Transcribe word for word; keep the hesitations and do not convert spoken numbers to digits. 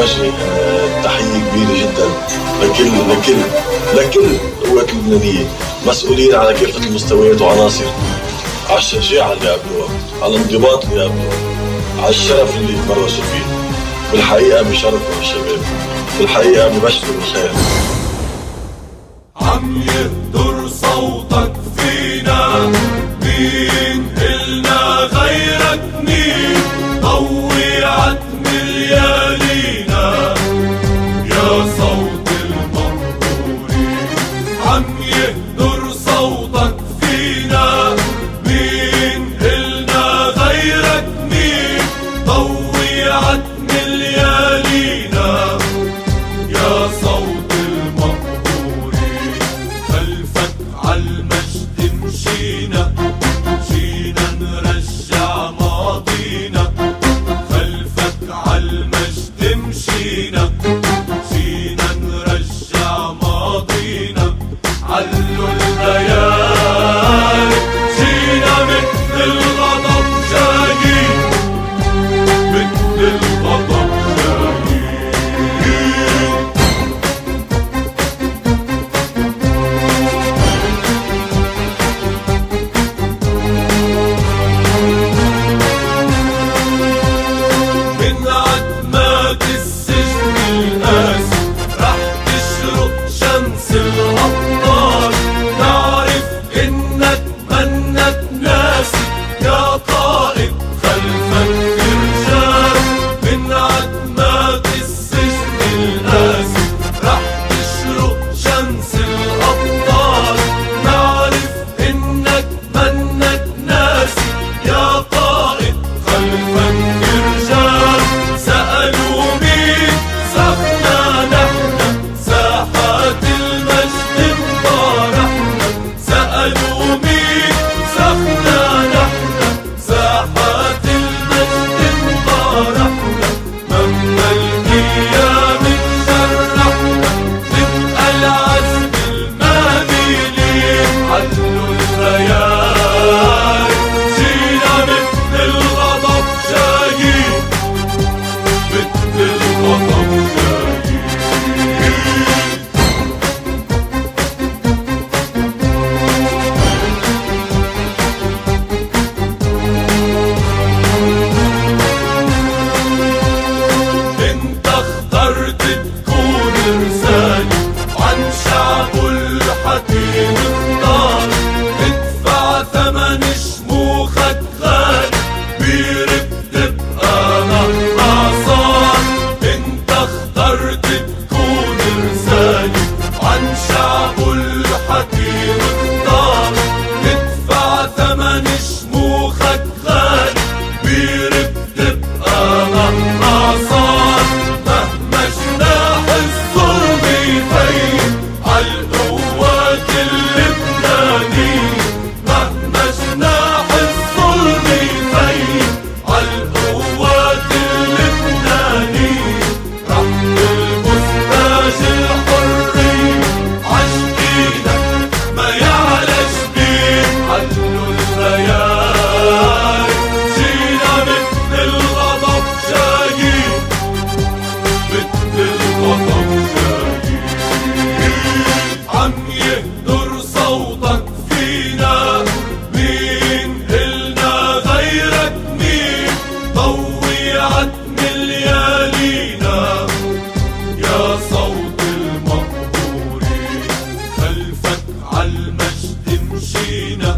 بوجه آه، تحية كبيرة جدا لكل لكل لكل القوات اللبنانية، مسؤولين على كافة المستويات وعناصر، على الشجاعة اللي قابلوها، على الانضباط اللي قابلوها، على الشرف اللي تمرسوا فيه. بالحقيقة بشرفوا الشباب، بالحقيقة ببشروا بالخير. عم يهدر صوتك فينا، مين إلنا غيرك مين؟ ضوي عتم ليالينا يا صوت المنظورين. عم يهدر صوتك فينا، مين إلنا غيرك مين؟ ضوي عتم ليالينا يا صوت المقبورين. خلفك عالمجد مشينا، مشينا نرجع ماضينا. خلفك عالمجد مشينا، مشينا نرجع ماضينا. علوا الليالي جينا مثل الغضب جايين، مثل الغضب جايين. من عتمات السجن القاسي رح تشرق شمس الأبطال. نعرف إنك منك ناسي يا قائد، خلفك رجال. من عتمات السجن القاسي رح تشرق شمس الأبطال. نعرف إنك منك ناسي يا قائد، خلفك رجال. سألوا مين سخنا نحن، ساحات المجد انطارحنا. سألوا مين سخنا نحن، ساحات المجد انطارحنا. مهما الأيام تجرحنا، نبقى العزم الماملين. علوا الليالي جينا مثل الغضب جايين، مثل الغضب جايين. انت اخترت تكون رسالي، عن شعبه الحكيم اختار. ادفع ثمن شموخك غالي، بيرك تبقى مهما صار. انت اخترت تكون رسالي، عن شعبه الحكيم اختار. ادفع ثمن شموخك غالي، بيرك تبقى مهما صار. مهما جناح الظلم يفيد عالقوات اللبنانية. مهما جناح الظلم يفيد عالقوات اللبنانية. رح نلبس تاج الحرية عجبينك ما يعلى جبين. علوا الليالي جينا مثل الغضب جايين، مثل الغضب جايين. عم يهدر صوتك فينا، مين إلنا غيرك مين؟ ضوي عتم ليالينا يا صوت المقبورين. خلفك عالمجد مشينا،